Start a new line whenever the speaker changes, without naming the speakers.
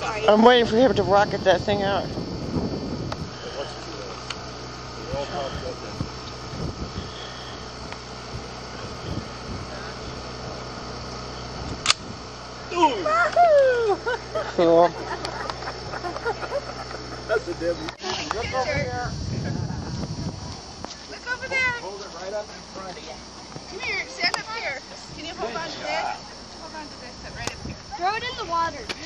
sorry.
I'm waiting for him to rocket that thing out. Cool.
That's a Debbie. Look over here.
Look over there.
Hold it right up in front of you.
Come here, stand up here. Can you hold on to this? Hold on to this, right up here.
Throw it in the water.